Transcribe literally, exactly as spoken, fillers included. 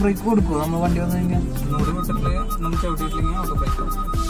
Break കൊടുക്കുമോ നമ്മൾ വണ്ടി വന്നു കഴിഞ്ഞാൽ? നൂറ് മീറ്ററിൽ നമ്മൾ ചവിട്ടിയിട്ടില്ലെങ്കിൽ ഓട്ടോ ബ്രേക്ക് ആവും.